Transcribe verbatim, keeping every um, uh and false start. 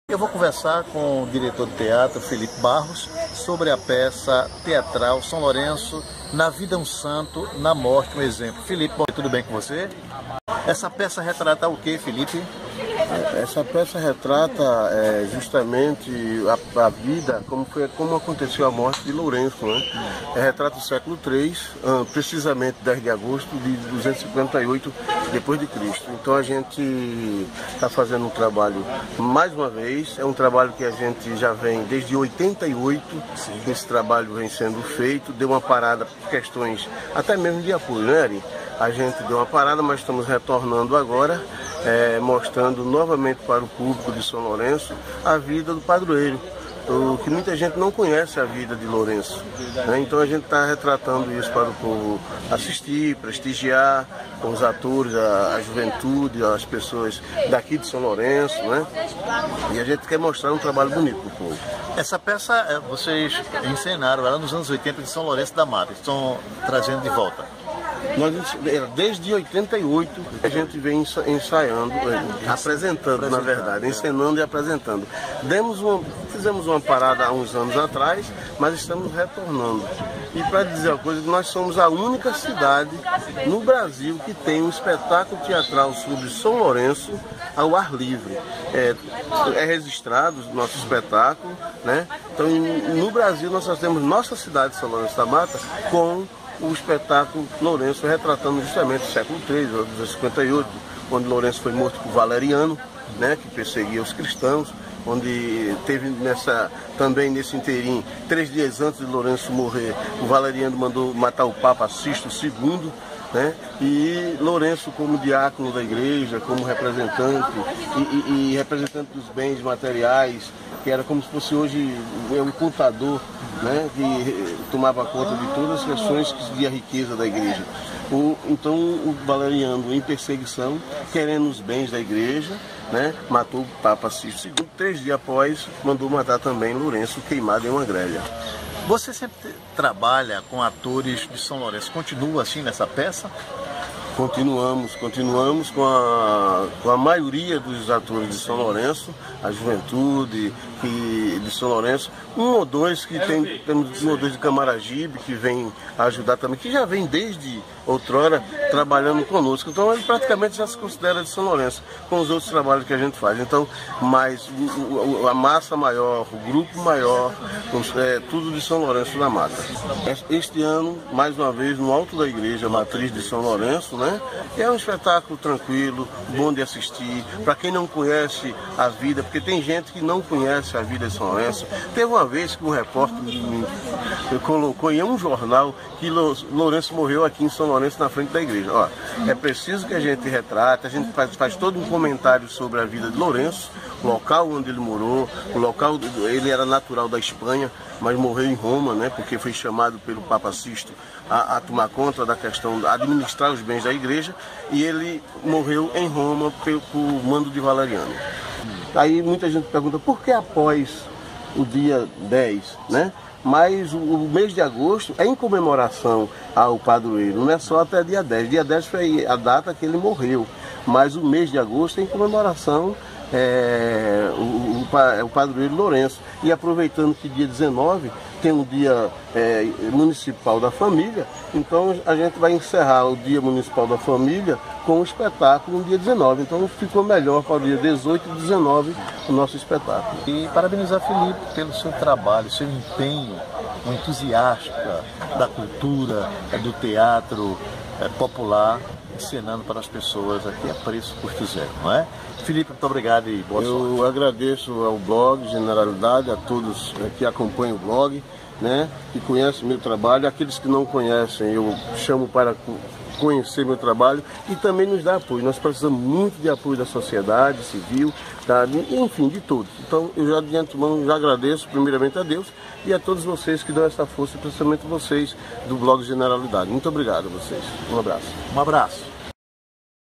Eu vou conversar com o diretor do teatro, Felipe Barros, sobre a peça teatral São Lourenço, Na Vida um Santo, na Morte um Exemplo. Felipe, tudo bem com você? Essa peça retrata o que, Felipe? Essa peça retrata é, justamente a, a vida, como, foi, como aconteceu a morte de Lourenço, né? É, retrata o século três, precisamente dez de agosto de duzentos e cinquenta e oito depois de Cristo. Então a gente está fazendo um trabalho, mais uma vez, é um trabalho que a gente já vem desde oitenta e oito, que esse trabalho vem sendo feito, deu uma parada por questões até mesmo de apoio, né, Ari? A gente deu uma parada, mas estamos retornando agora, é, mostrando novamente para o público de São Lourenço a vida do padroeiro, o que muita gente não conhece a vida de Lourenço, né? Então a gente está retratando isso para o povo assistir, prestigiar, com os atores, a, a juventude, as pessoas daqui de São Lourenço, né? E a gente quer mostrar um trabalho bonito para o povo. Essa peça, vocês encenaram ela nos anos oitenta de São Lourenço da Mata, estão trazendo de volta. Nós, desde oitenta e oito, a gente vem ensaiando, apresentando, na verdade, encenando e apresentando. Demos uma, fizemos uma parada há uns anos atrás, mas estamos retornando. E para dizer uma coisa, nós somos a única cidade no Brasil que tem um espetáculo teatral sobre São Lourenço ao ar livre. É, é registrado o nosso espetáculo, né? Então, no Brasil, nós só temos nossa cidade, São Lourenço da Mata, com o espetáculo Lourenço, retratando justamente o século três, duzentos e cinquenta e oito, onde Lourenço foi morto por Valeriano, né, que perseguia os cristãos, onde teve nessa, também nesse inteirinho, três dias antes de Lourenço morrer, o Valeriano mandou matar o Papa Sisto segundo, né? E Lourenço como diácono da igreja, como representante e, e, e representante dos bens materiais, que era como se fosse hoje um contador, né, que tomava conta de todas as questões de a riqueza da igreja. O, então o Valeriano, em perseguição, querendo os bens da igreja, né, matou o Papa Sisto segundo, três dias após mandou matar também Lourenço queimado em uma grelha. Você sempre trabalha com atores de São Lourenço, continua assim nessa peça? Continuamos, continuamos com a, com a maioria dos atores de São Lourenço, a juventude que, de São Lourenço, um ou dois que tem, temos um ou dois de Camaragibe que vem ajudar também, que já vem desde outrora trabalhando conosco. Então ele praticamente já se considera de São Lourenço, com os outros trabalhos que a gente faz. Então, mas a massa maior, o grupo maior, é, tudo de São Lourenço da Mata. Este ano, mais uma vez, no alto da igreja matriz de São Lourenço, né? É um espetáculo tranquilo, bom de assistir, para quem não conhece a vida, porque tem gente que não conhece a vida de São Lourenço. Teve uma vez que um repórter me colocou em um jornal que Lourenço morreu aqui em São Lourenço, na frente da igreja. Ó, é preciso que a gente retrate, a gente faz, faz todo um comentário sobre a vida de Lourenço, o local onde ele morou, o local, ele era natural da Espanha, mas morreu em Roma, né, porque foi chamado pelo Papa Sisto a, a tomar conta da questão, a administrar os bens da igreja, e ele morreu em Roma por, por mando de Valeriano. Aí muita gente pergunta, por que após o dia dez, né? Mas o, o mês de agosto é em comemoração ao padroeiro, não é só até dia dez. Dia dez foi a data que ele morreu, mas o mês de agosto é em comemoração é, o, o, o padroeiro Lourenço. E aproveitando que dia dezenove tem um dia é, municipal da família, então a gente vai encerrar o dia municipal da família com o espetáculo no dia dezenove. Então ficou melhor para o dia dezoito e dezenove o nosso espetáculo. E parabenizar Felipe pelo seu trabalho, seu empenho, um entusiasta da cultura, do teatro é, popular, ensinando para as pessoas aqui a preço custo zero, não é? Felipe, muito obrigado e boa sorte. Eu agradeço ao blog Generalidade, a todos que acompanham o blog, né, que conhecem meu trabalho, aqueles que não conhecem eu chamo para conhecer meu trabalho e também nos dá apoio. Nós precisamos muito de apoio da sociedade civil, da, enfim, de todos. Então eu já de antemão já agradeço primeiramente a Deus e a todos vocês que dão essa força, principalmente vocês do blog Generalidade. Muito obrigado a vocês. Um abraço. Um abraço.